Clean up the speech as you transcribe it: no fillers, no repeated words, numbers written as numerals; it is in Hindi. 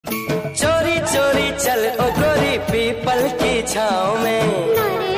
चोरी चोरी चल ओ गोरी पीपल की छाँव में।